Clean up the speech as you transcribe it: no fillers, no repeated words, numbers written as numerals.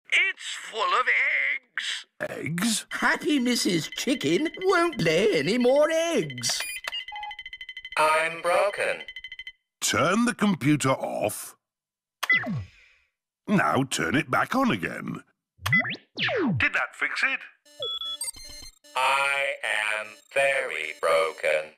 It's full of eggs. Eggs? Happy Mrs. Chicken won't lay any more eggs. I'm broken. Turn the computer off. Now turn it back on again. Did that fix it? I am very broken.